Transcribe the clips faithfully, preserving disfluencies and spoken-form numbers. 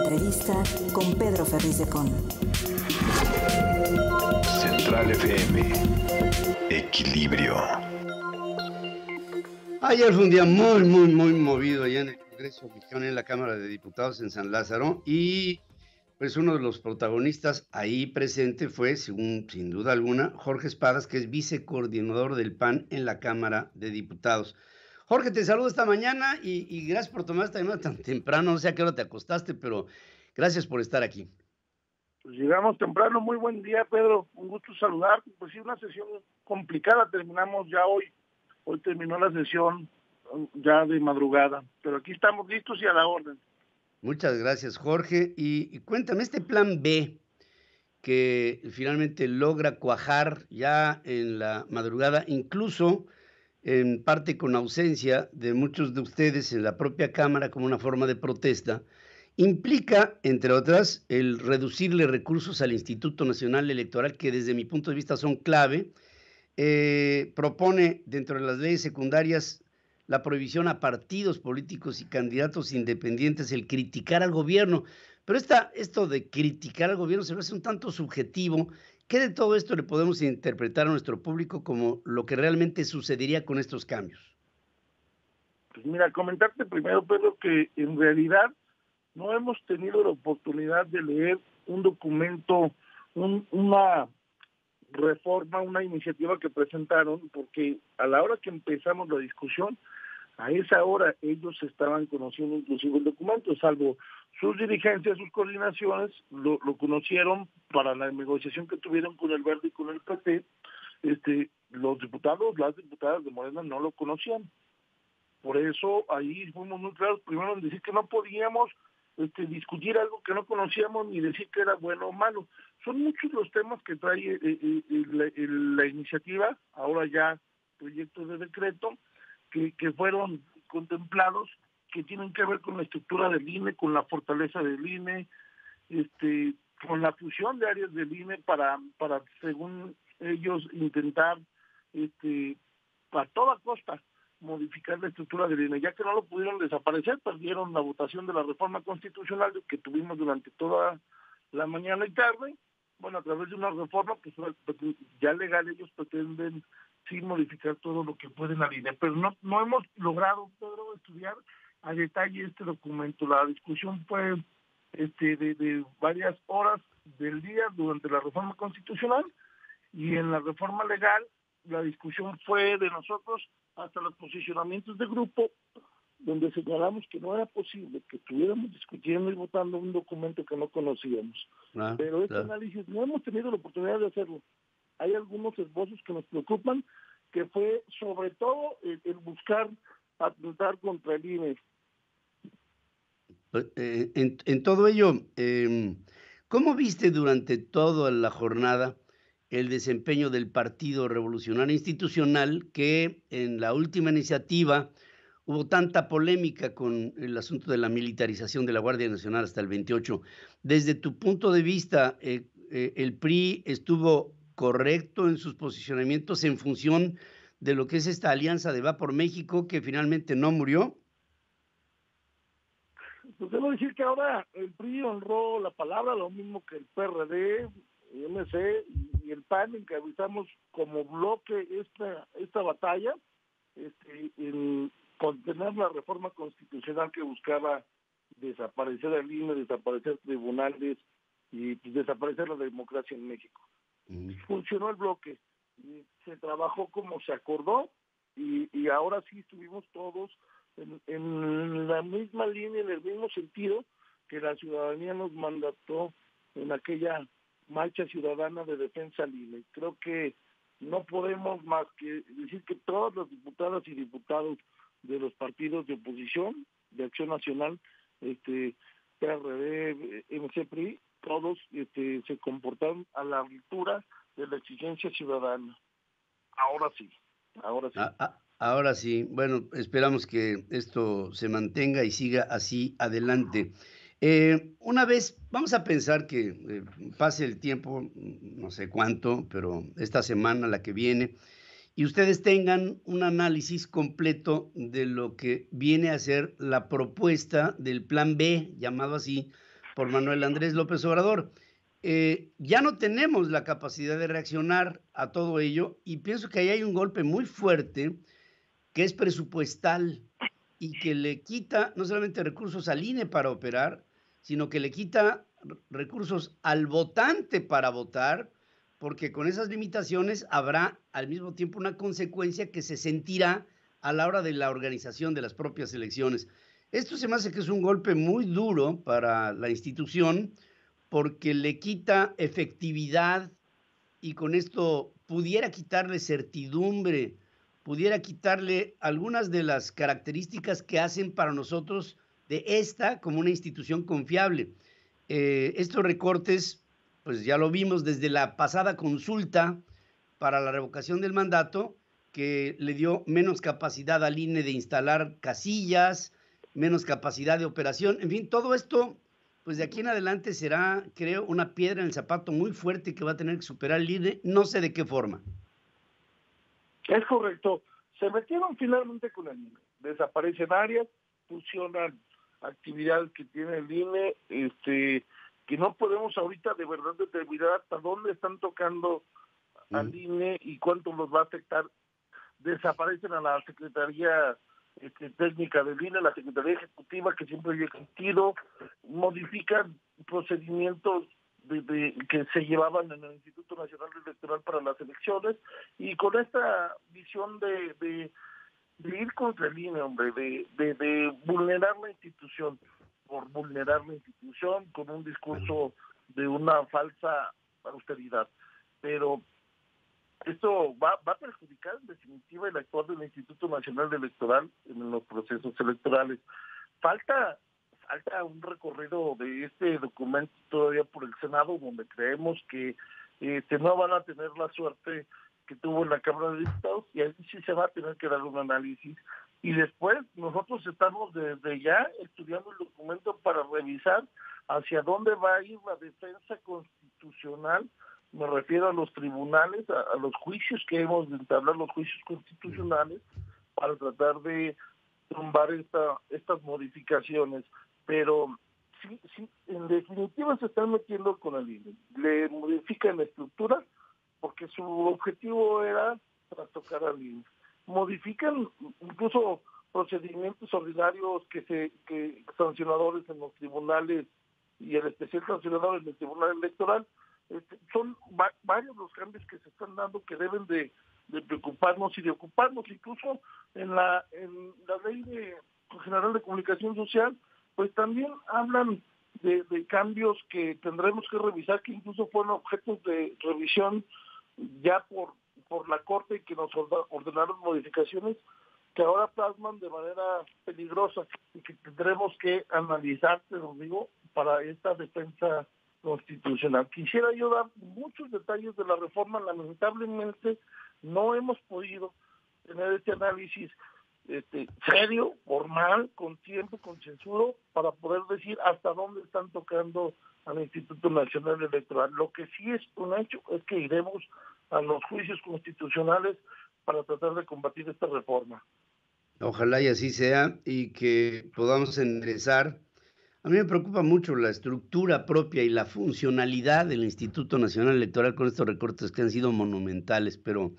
entrevista con Pedro Ferriz de Con. Central F M. Equilibrio. Ayer fue un día muy, muy, muy movido allá en el Congreso Mexicano, en la Cámara de Diputados en San Lázaro, y pues uno de los protagonistas ahí presente fue, según, sin duda alguna, Jorge Espadas, que es vicecoordinador del P A N en la Cámara de Diputados. Jorge, te saludo esta mañana y, y gracias por tomar esta llamada tan temprano. No sé a qué hora te acostaste, pero gracias por estar aquí. Pues llegamos temprano. Muy buen día, Pedro. Un gusto saludar. Pues sí, una sesión complicada. Terminamos ya hoy. Hoy terminó la sesión ya de madrugada. Pero aquí estamos listos y a la orden. Muchas gracias, Jorge. Y, y cuéntame, este plan B que finalmente logra cuajar ya en la madrugada, incluso en parte con ausencia de muchos de ustedes en la propia Cámara como una forma de protesta, implica, entre otras, el reducirle recursos al Instituto Nacional Electoral, que desde mi punto de vista son clave. Eh, propone dentro de las leyes secundarias la prohibición a partidos políticos y candidatos independientes el criticar al gobierno. Pero esta, esto de criticar al gobierno se me hace un tanto subjetivo. ¿Qué de todo esto le podemos interpretar a nuestro público como lo que realmente sucedería con estos cambios? Pues mira, comentarte primero, Pedro, que en realidad no hemos tenido la oportunidad de leer un documento, un, una reforma, una iniciativa que presentaron, porque a la hora que empezamos la discusión, a esa hora ellos estaban conociendo inclusive el documento, salvo sus dirigencias, sus coordinaciones, lo, lo conocieron para la negociación que tuvieron con el Verde y con el P T. Este, los diputados, las diputadas de Morena no lo conocían. Por eso ahí fuimos muy claros, primero en decir que no podíamos este, discutir algo que no conocíamos ni decir que era bueno o malo. Son muchos los temas que trae eh, eh, la, la iniciativa, ahora ya proyectos de decreto, que, que fueron contemplados, que tienen que ver con la estructura del I N E, con la fortaleza del I N E, este, con la fusión de áreas del I N E para, para según ellos, intentar este, a toda costa modificar la estructura del I N E, ya que no lo pudieron desaparecer, perdieron la votación de la reforma constitucional que tuvimos durante toda la mañana y tarde. Bueno, a través de una reforma, pues ya legal ellos pretenden sí modificar todo lo que pueden al I N E, pero no, no hemos logrado, Pedro, estudiar a detalle este documento. La discusión fue este de, de varias horas del día durante la reforma constitucional, y en la reforma legal la discusión fue de nosotros hasta los posicionamientos de grupo, donde señalamos que no era posible que estuviéramos discutiendo y votando un documento que no conocíamos. Ah, Pero este claro. análisis no hemos tenido la oportunidad de hacerlo. Hay algunos esbozos que nos preocupan, que fue sobre todo el, el buscar atentar contra el I N E. Eh, en, en todo ello, eh, ¿cómo viste durante toda la jornada el desempeño del Partido Revolucionario Institucional, que en la última iniciativa hubo tanta polémica con el asunto de la militarización de la Guardia Nacional hasta el veintiocho? Desde tu punto de vista, eh, eh, ¿el P R I estuvo correcto en sus posicionamientos en función de lo que es esta alianza de Va por México, que finalmente no murió? Pues debo decir que ahora el P R I honró la palabra, lo mismo que el P R D, el M C y el P A N, encabezamos como bloque esta esta batalla, este, en contener la reforma constitucional que buscaba desaparecer el I N E, desaparecer tribunales y pues, desaparecer la democracia en México. Mm. Funcionó el bloque, y se trabajó como se acordó, y, y ahora sí estuvimos todos en, en la misma línea, en el mismo sentido que la ciudadanía nos mandató en aquella marcha ciudadana de defensa al I N E. Creo que no podemos más que decir que todas las diputadas y diputados de los partidos de oposición, de Acción Nacional, este, P R D, M C, P R I, todos este, se comportaron a la altura de la exigencia ciudadana. Ahora sí, ahora sí. Ah, ah, ahora sí. Bueno, esperamos que esto se mantenga y siga así adelante. Eh, una vez, vamos a pensar que eh, pase el tiempo, no sé cuánto, pero esta semana, la que viene, y ustedes tengan un análisis completo de lo que viene a ser la propuesta del Plan B, llamado así, por Manuel Andrés López Obrador. Eh, ya no tenemos la capacidad de reaccionar a todo ello y pienso que ahí hay un golpe muy fuerte que es presupuestal y que le quita no solamente recursos al I N E para operar, sino que le quita recursos al votante para votar, porque con esas limitaciones habrá al mismo tiempo una consecuencia que se sentirá a la hora de la organización de las propias elecciones. Esto se me hace que es un golpe muy duro para la institución, porque le quita efectividad y con esto pudiera quitarle certidumbre, pudiera quitarle algunas de las características que hacen para nosotros de esta como una institución confiable. Eh, estos recortes, pues ya lo vimos desde la pasada consulta para la revocación del mandato, que le dio menos capacidad al I N E de instalar casillas, menos capacidad de operación, en fin, todo esto, pues de aquí en adelante será, creo, una piedra en el zapato muy fuerte que va a tener que superar el I N E, no sé de qué forma. Es correcto. Se metieron finalmente con el I N E. Desaparecen áreas, fusionan actividades que tiene el I N E, este, que no podemos ahorita de verdad determinar hasta dónde están tocando mm. al I N E y cuánto nos va a afectar. Desaparecen a la Secretaría este, Técnica del I N E, la Secretaría Ejecutiva que siempre había existido, modifican procedimientos De, de, que se llevaban en el Instituto Nacional Electoral para las elecciones, y con esta visión de, de, de ir contra el I N E, hombre, de, de, de vulnerar la institución, por vulnerar la institución con un discurso de una falsa austeridad. Pero esto va, va a perjudicar en definitiva el actuar del Instituto Nacional Electoral en los procesos electorales. Falta Falta un recorrido de este documento todavía por el Senado, donde creemos que este, no van a tener la suerte que tuvo en la Cámara de Diputados, y ahí sí se va a tener que dar un análisis. Y después nosotros estamos desde ya estudiando el documento para revisar hacia dónde va a ir la defensa constitucional. Me refiero a los tribunales, a, a los juicios que hemos de entablar, los juicios constitucionales, para tratar de tumbar esta, estas modificaciones. Pero sí, sí, en definitiva se están metiendo con el I N E. Le modifican la estructura porque su objetivo era trastocar al I N E. Modifican incluso procedimientos ordinarios que se que sancionadores en los tribunales y el especial sancionador en el Tribunal Electoral. Este, son va, varios los cambios que se están dando que deben de, de preocuparnos y de ocuparnos. Incluso en la, en la Ley de, General de Comunicación Social, pues también hablan de, de cambios que tendremos que revisar, que incluso fueron objetos de revisión ya por, por la Corte y que nos ordenaron modificaciones que ahora plasman de manera peligrosa y que tendremos que analizar, te lo digo, para esta defensa constitucional. Quisiera yo dar muchos detalles de la reforma, lamentablemente no hemos podido tener este análisis Este, serio, formal, con tiempo, concienzudo, para poder decir hasta dónde están tocando al Instituto Nacional Electoral. Lo que sí es un hecho es que iremos a los juicios constitucionales para tratar de combatir esta reforma. Ojalá y así sea y que podamos enderezar. A mí me preocupa mucho la estructura propia y la funcionalidad del Instituto Nacional Electoral con estos recortes que han sido monumentales, pero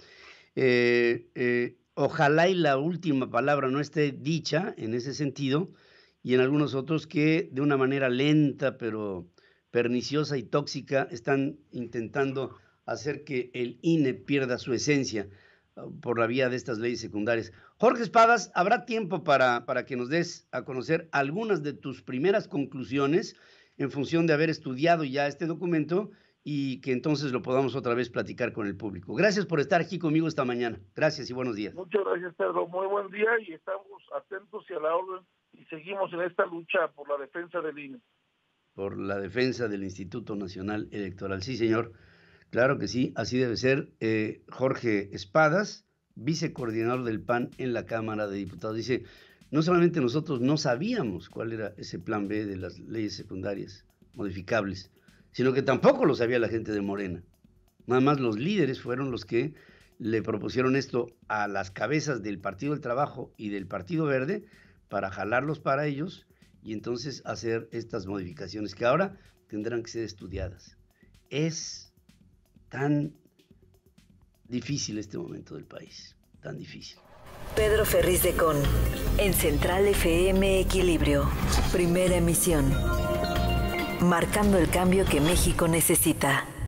eh, eh, ojalá y la última palabra no esté dicha en ese sentido y en algunos otros que de una manera lenta pero perniciosa y tóxica están intentando hacer que el I N E pierda su esencia por la vía de estas leyes secundarias. Jorge Espadas, habrá tiempo para, para que nos des a conocer algunas de tus primeras conclusiones en función de haber estudiado ya este documento y que entonces lo podamos otra vez platicar con el público. Gracias por estar aquí conmigo esta mañana. Gracias y buenos días. Muchas gracias, Pedro. Muy buen día y estamos atentos y a la orden y seguimos en esta lucha por la defensa del I N E. Por la defensa del Instituto Nacional Electoral. Sí, señor. Claro que sí, así debe ser. Eh, Jorge Espadas, vicecoordinador del P A N en la Cámara de Diputados, dice, no solamente nosotros no sabíamos cuál era ese plan B de las leyes secundarias modificables, sino que tampoco lo sabía la gente de Morena. Nada más los líderes fueron los que le propusieron esto a las cabezas del Partido del Trabajo y del Partido Verde para jalarlos para ellos y entonces hacer estas modificaciones que ahora tendrán que ser estudiadas. Es tan difícil este momento del país, tan difícil. Pedro Ferriz de Con, en Central F M Equilibrio, primera emisión, marcando el cambio que México necesita.